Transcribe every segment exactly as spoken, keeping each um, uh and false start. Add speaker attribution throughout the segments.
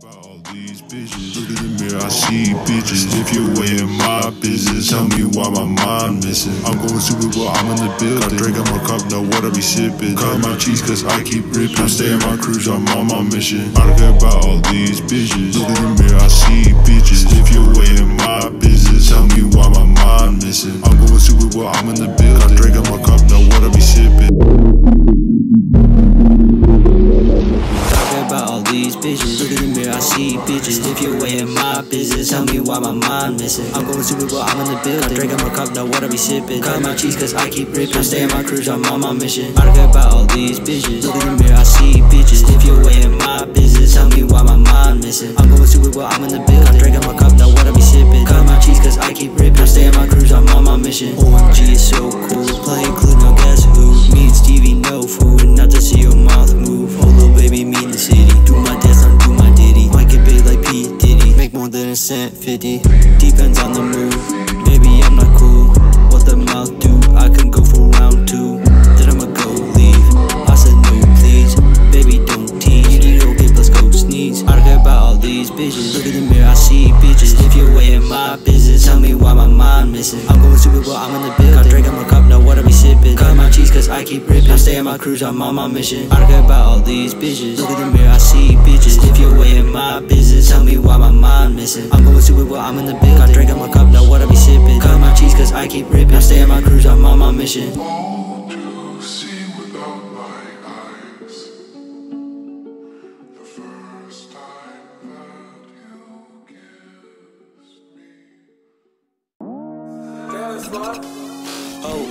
Speaker 1: About all these bitches, look in the mirror, I see bitches. If you're weighing my business, tell me why my mind missing. I'm going stupid, but I'm in the building. Got drink on my cup, know what I be sipping. Cut my cheese, cause I keep ripping. I stay in my cruise, I'm on my mission. I don't care about all these bitches. Look in the mirror, I see bitches. If you're weighing my business, tell me why my mind missing. I'm going stupid, but I'm in the building. Got drink on my cup, know what I be sipping.
Speaker 2: About all these bitches, look in the mirror, I see bitches. If you're weighing my business, tell me why my mind missing. I'm going stupid, but I'm in the building. Got drink on my cup, know what I be sipping. Cut my cheese, cause I keep ripping. I stay in my cruise, I'm on my mission. I don't care about all these bitches. Look in the mirror, I see bitches. If you're weighing my business, tell me why my mind missing. I'm going stupid, but I'm in the building. Got drink on my cup, know what I be sipping. Cut my cheese, cause I keep ripping. I stay in my cruise, I'm on my mission. O M G is so cool. Playing clue, now guess who? Me and Stevie, no food. Not to see your mouth move. Oh, little baby, me in the city. Do my dance, undo my ditty. Might get big like P. Diddy. Make more than a cent, fifty. Depends on the mood. Maybe I'm not cool. What the mouth do? I can go for round two. Then I'ma go leave. I said no, please. Baby, don't tease. You need okay, let's go sneeze. I don't care about all these bitches. Look in the mirror, I see bitches. If you're weighing my business, tell me why my mind missing. I'm going stupid, but I'm in the building. Got drink on my cup, know what I be sipping. Cut my cheese, cause I keep ripping. I stay on my cruise, I'm on my mission. I don't care about all these bitches. Look in the mirror, I see bitches. If you're weighing my business, tell me why my mind missing. I'm going stupid, but I'm in the building. Got drink on my cup, know what I be sipping. Cut my cheese, cause I keep ripping. I stay on my cruise, I'm on my mission. Oh.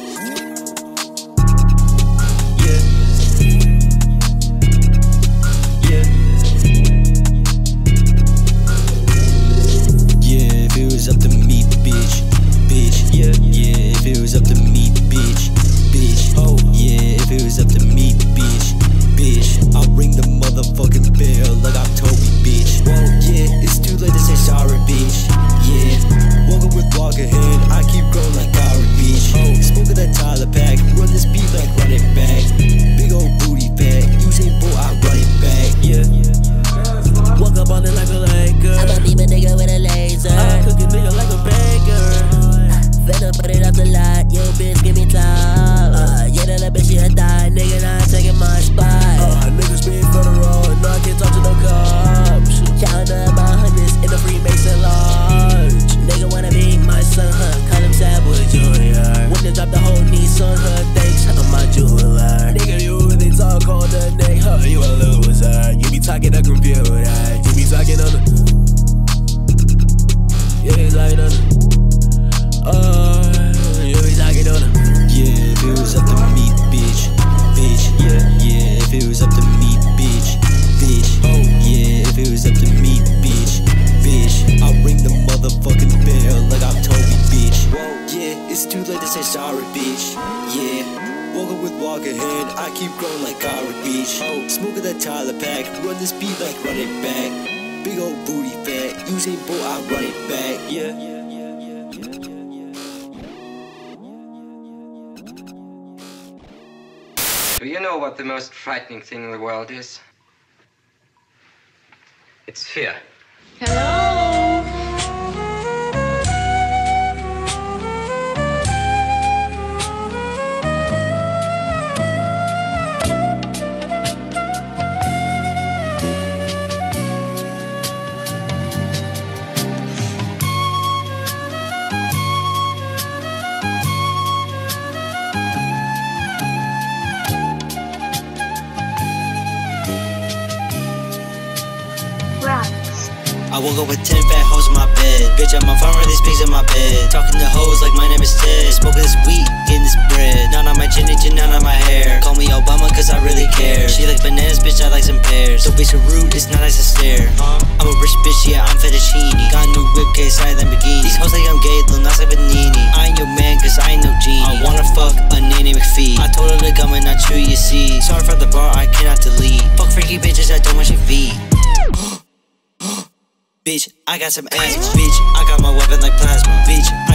Speaker 2: Yeah. Yeah. Yeah, if it was up to me, bitch. Bitch. Yeah. Yeah, if it was up to me, bitch. Bitch. Oh. Yeah, if it was up to me, bitch. Bitch. I'll ring the motherfucking bell like I told me, bitch. Whoa, yeah, it's too late to say sorry, bitch. Yeah. Woke up with walking hand, I keep growing like Kyrie Beach. Oh, smoking that Tyler pack, run this beat like run it back. Big old booty fat, Usain Bolt, I run it back. Yeah. Walk up on it like a Laker.
Speaker 3: I'm a demon nigga with a laser.
Speaker 2: I cook a nigga like a baker.
Speaker 3: Finna put it up the lot, yo bitch give me top. Uh, yeah, that bitch she a die, nigga not taking my spot.
Speaker 2: Uh, niggas being federal, no I can't talk to no cops.
Speaker 3: Counting up my hundreds in the Freemason lodge. Nigga wanna be my son, huh? Call him Saboy Junior When they drop the whole Nissan, huh? Thanks, I'm my jeweler.
Speaker 2: Nigga, you really talk on the neck, huh? You a loser. You be talking to computer. You be talking on the. You be talking on the. Oh, you be talking on the. Yeah, if it was up to me, bitch. Bitch, yeah, yeah, if it was up to me, bitch. Bitch, oh, yeah, if it was up to me, bitch. Bitch, I'll ring the motherfucking bell like I told me, bitch. Whoa, yeah, it's too late to say sorry, bitch. Yeah, woke up with walking hand, I keep growing like Kyrie Beach. Oh, smoking that Tyler pack, run this beat like run it back. Big old booty fat, Usain Bolt, I run it back. Yeah, yeah, yeah, yeah, yeah, yeah.
Speaker 4: Do you know what the most frightening thing in the world is? It's fear.
Speaker 5: Hello?
Speaker 2: I woke up with ten fat hoes in my bed. Bitch, I'm on phone with these pigs in my bed. Talking to hoes like my name is Ted. Smoking this weed, getting this bread. Not on my chin, chin, not on my hair. Call me Obama cause I really care. She like bananas, bitch, I like some pears. Don't be so rude, it's not nice to stare. I'm a rich bitch, yeah, I'm fettuccine. Got a new whip case, higher than Lamborghini. These hoes like I'm gay, Lil Nas like Panini. I ain't your man cause I ain't no genie. I wanna fuck a Nanny McPhee. I told her to come and not chew, you see. Sorry for the bar, I cannot delete. Fuck freaky bitches, I don't want your feet. Bitch, I got some ass. Bitch, I got my weapon like plasma. Bitch, I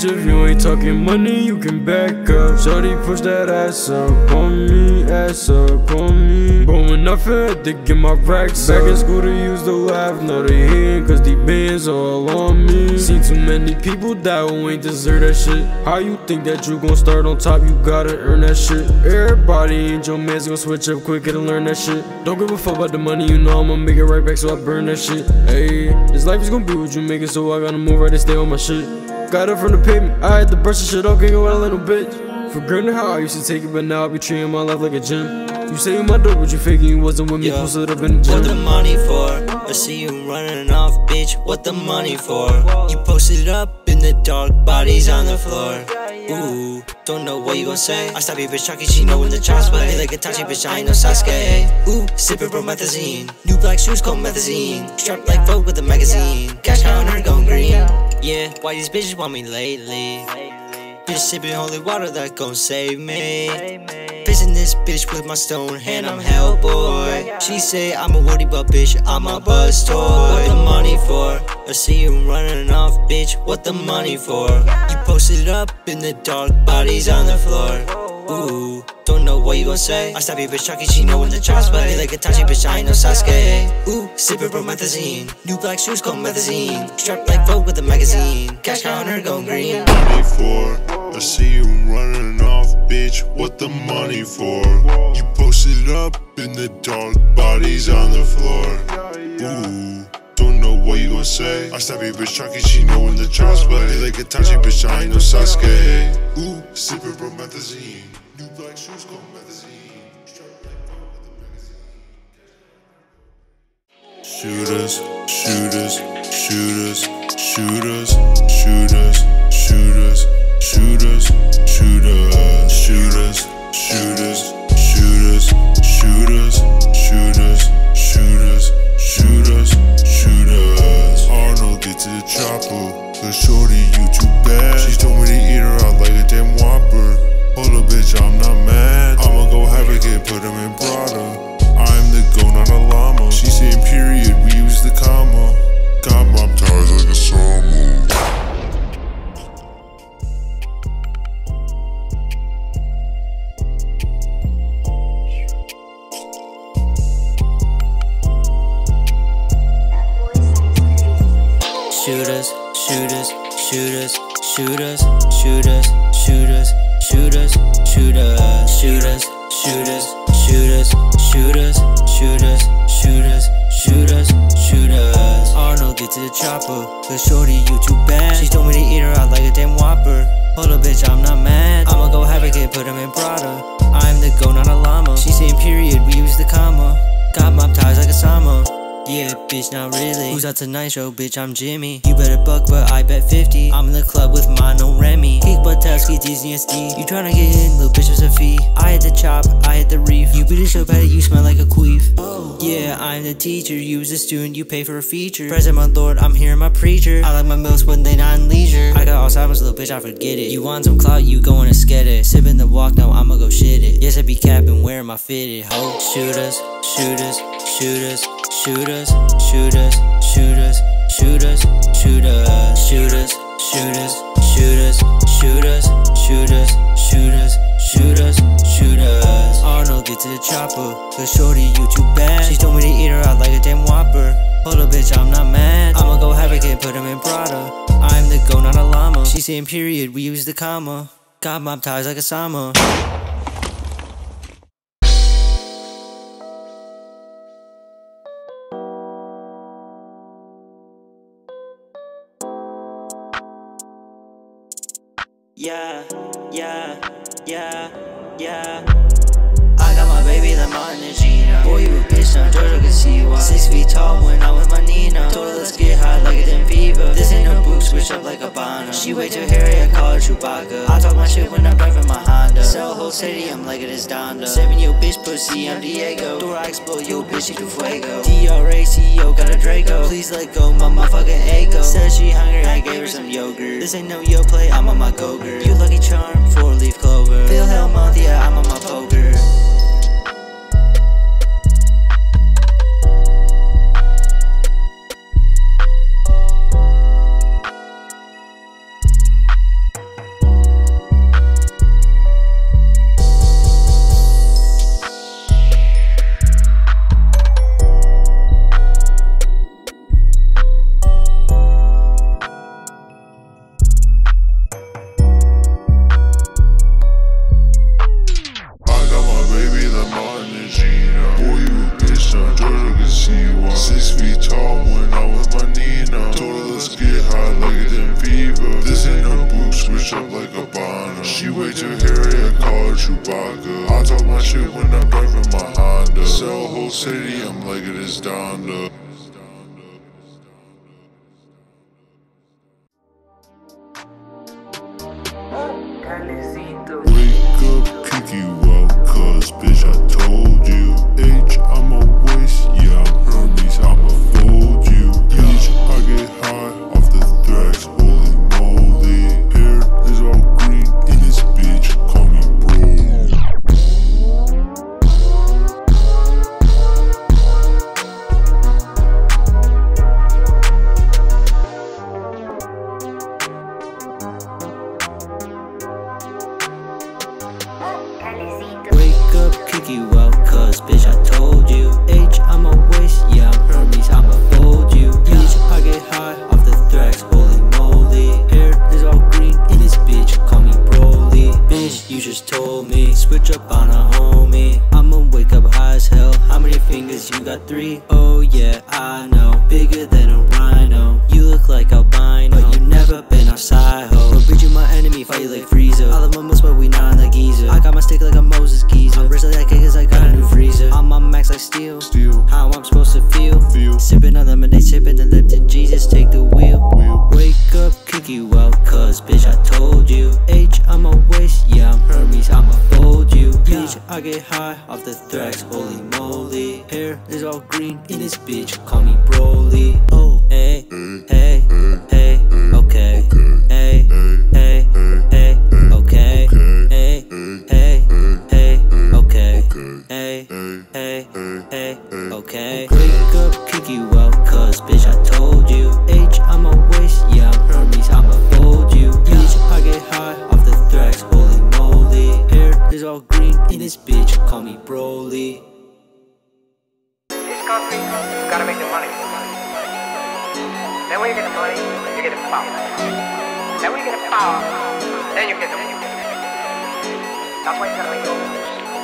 Speaker 6: Bitch, if you ain't talking money, you can back up. Shorty push that ass up on me, ass up on me. But when I had to get my racks back in school, they used to laugh, now they hating cause these bands all on me. Seen too many people die who ain't deserve that shit. How you think that you gon' start on top, you gotta earn that shit. Everybody ain't your man's gon' switch up quick and learn that shit. Don't give a fuck about the money, you know I'ma make it right back, so I burn that shit. Hey, this life is gonna be what you make it, so I gotta move right and stay on my shit. Got up from the pavement, I had to brush the shit off, can't go with a little bitch. Forgetting how I used to take it, but now I be treating my life like a gym. You say you my dog, but you faking you wasn't with me, posted up in the gym.
Speaker 2: What the money for? I see you running off, bitch, what the money for? You posted up in the dark, bodies on the floor. Ooh, don't know what you gon' say. I stop you, bitch, Chucky, she know when the child's play. Like a Itachi, bitch, I ain't no Sasuke. Ooh, sipping promethazine. New black shoes called methazine. Strapped like Vogue with a magazine. Cash counter going green. Yeah, why these bitches want me lately? Bitch sipping holy water that gon' save me. Fishing this bitch with my stone hand, I'm Hellboy. She say I'm a woody but bitch, I'm a buzz toy. What the money for? I see you running off, bitch, what the money for? You posted up in the dark, bodies on the floor. Ooh, don't know what you gon' say. I stop you, bitch, Chucky, she know when the child's play. Like a Itachi, bitch, I ain't no Sasuke. Ooh, sipping promethazine. New black shoes called methazine. Strapped like Vogue with a magazine. Cash counter going green.
Speaker 1: Money for? I see you running off, bitch, what the money for? You posted up in the dark, bodies on the floor. Ooh, don't know what you gon' say. I stop you, bitch, Chucky, she know when the child's play. Like a Itachi, bitch, I ain't no Sasuke. Ooh, sipping promethazine. New black shoes called methazine. Shooters, shooters, shooters, shooters, shooters, shooters, shooters, shooters, shooters, shooters, shooters, shooters, shooters, shooters, shooters, shooters. Arnold, get to the chopper. The shorty, you too bad. She told me to eat her out like a damn Whopper. Hold up, bitch, I'm not mad. I'ma go have it, get put him in Prada. I'm the go, not a llama. She saying period, we use the comma. Got my ties like a sawmill.
Speaker 2: Shooters, shooters, shooters, shooters, shooters, shooters, shooters, shooters, shooters, shooters, shooters, shooters, shooters, shooters, shooters, shooters. Arnold, get to the chopper. The shorty, you too bad. She told me to eat her out like a damn Whopper. Hold up, bitch, I'm not mad. I'ma go have a kid, put him in Prada. I'm the go, not a llama. She saying period, we use the comma. Got mob ties like a Sama. Yeah, bitch, not really. Who's out tonight show, bitch, I'm Jimmy. You better buck, but I bet fifty. I'm in the club with Mono Remy. Kick butt, Telsky, Disney S D. You tryna get in, little bitch, was a fee. I hit the chop, I hit the reef. You beat a show better, you smell like a queef. Yeah, I'm the teacher, you was a student, you pay for a feature. Present my lord, I'm hearing my preacher. I like my meals when they not in leisure. I got Alzheimer's, little bitch, I forget it. You want some clout, you going to sked it. Sipping the walk, now I'ma go shit it. Yes, I be capping, wearing my fitted. Ho, shooters, shooters, shooters, shooters, shooters, shooters, shooters, shooters, shooters, shooters, shooters, shooters, shooters, shooters, shooters, shooters. Arnold, get to the chopper. The shorty, you too bad. She told me to eat her out like a damn Whopper. Hold up, bitch, I'm not mad. I'ma go have a kid, put him in Prada. I'm the go, not a llama. She saying period, we use the comma. Got mob ties like a Sama. Yeah, yeah, yeah, yeah. I got my baby, like Martin Gina. Boy, you a bitch, I'm Georgia can see why. Six feet tall when I'm with my Nina. Told her let's get high like a damn fever. This ain't no boot, switch up like a Bono. She way too hairy, I call her Chewbacca. I talk my shit when I'm driving my Honda. Sell whole city, I'm like it is Donda. Seven yo bitch pussy, I'm Diego. Door I explode, yo bitch, she do fuego. D R A C O, got a Draco. Please let go, my motherfucking ego. Said she hungry, I gave her some yogurt. This ain't no yo play, I'm on my go-gurt. You lucky charm, four leaf clover. Feel hell month, yeah, I'm on my poker.
Speaker 1: Chewbacca. I talk my shit when I'm driving my Honda. Sell whole city, I'm like it is Donda. Wake up, kick you out, cause bitch I told you. H, I'm a waste, yeah I'm Hermes, I'ma fold you. Bitch, I get high off the thrax, holy moly. Hair is all green in this bitch, call me bro.
Speaker 2: Wake up, kick you out, cause bitch I told you. H, I'm a waste, yeah I'm Hermes, I'ma fold you. Bitch, I get high off the thrax, holy moly. Hair is all green in this bitch, call me Broly. Bitch, you just told me, switch up on a homie. I'ma wake up high as hell, how many fingers you got? Three? Oh yeah, I know, bigger than a rhino. You look like albino, but you never been outside, ho. But bitch, you my enemy, fight you like Frieza. All of my moves, but we not like geezer. I got my stick like a Moses geezer. Wrist like that cake cause I got a new freezer. I'm on max like steel.
Speaker 1: Steel.
Speaker 2: How I'm supposed to feel?
Speaker 1: Feel.
Speaker 2: Sipping on lemonade, sipping the Lipton. Jesus, take the wheel.
Speaker 1: Wheel.
Speaker 2: Wake up, kick you out, cause bitch I told you. H, I'm a waste, yeah I'm Hermes, I'ma fold you. Bitch, I get high off the thrax, holy moly. Hair is all green in this bitch, call me Broly. Oh, hey, hey, hey, okay. Hey, hey, hey, okay. Hey, hey, hey, okay. Hey, hey, hey, okay. Wake up, kick you out, cause bitch I told you. H, I'm a waste, yeah I'm Hermes, I'ma fold you. Bitch, I get high off the thrax, holy moly. Hair is all green in this bitch, call me Broly.
Speaker 7: This country, you gotta make the money. Then when you get the money, you get the power. Then when you get the power, then you get the money. That's why you gotta make the money.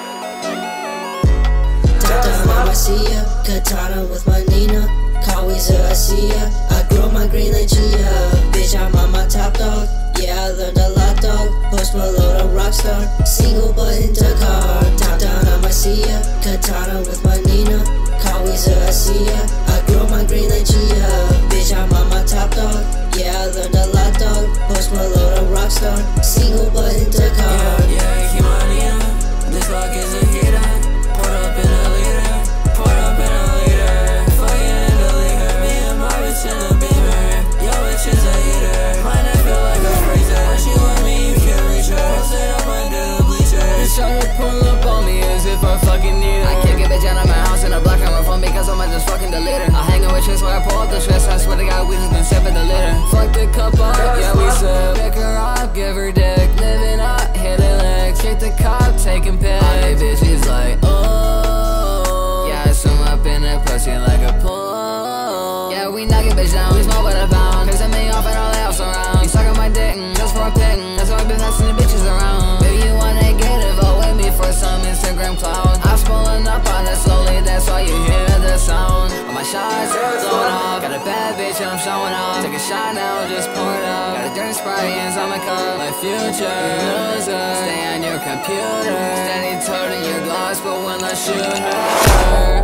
Speaker 8: Top down, I see ya. Katana with my Nina. Kawiza, I see ya. I grow my green like Gia. Bitch, I'm on my top dog. Yeah, I learned a lot, dog. Post Malone, a rock star. Single button to car. Top down, I see ya. Katana with my Nina. Kawiza, I see ya. I grow my green like Gia. Bitch, I'm on my top dog. Yeah, I learned a lot, dog. Post Malone, a rock star. Single button to car.
Speaker 3: Yeah, yeah, keep my Nina. This lock is a heater. Pour up in a liter. Pour up in a liter. Fucking in the liquor. Me and my bitch in the beamer. Yo, bitch is a heater. Mine, I feel like a freezer. When she with me, you can't reach her. Posted up under the bleachers. Bitch trying to pull up on me as if I fucking need her. I can't get bitch out of my house in a block on my phone because I'm just fucking the litter. I hang out with chicks when I pull up the stress. I swear to God, we just been sipping the litter. Fuck the cup up, yeah, we sip. Pick her up, give her dick. Living up, hit her legs. Kick the cop, taking pics. All these bitches like, oh. Yeah, I swim up in her pussy like a pool. Yeah, we knock it bitch down. We smoke with a pound. Cause me off and all the else around. You sucking my dick, mm, just for a pic. Mm, that's why I've been passing the bitches around. Baby, you wanna get involved with me for some Instagram cloud. I'm pulling up on it slowly, that's why you hear the sound. All my shots are blowing off. Got a bad bitch and I'm showing off. Take a shot now, just pour it up. Got a dirty Sprite inside my cup. My future, loser. Stay on your computer. Steady toting your gloss, but when I shoot her.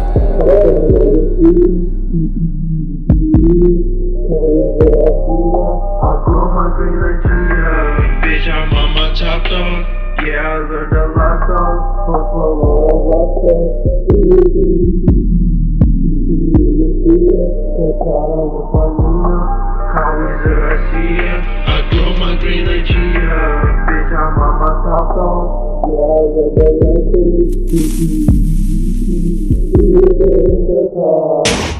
Speaker 1: I grow my green like Gia. Bitch, I'm on my top dog. Yeah, I learned a lot, dog. Post Malone, rock star. Katana with my Nina. Kawiza, I see ya. I grow my green like Gia. Bitch, I'm on my top dog. Yeah, I learned a lot, dog.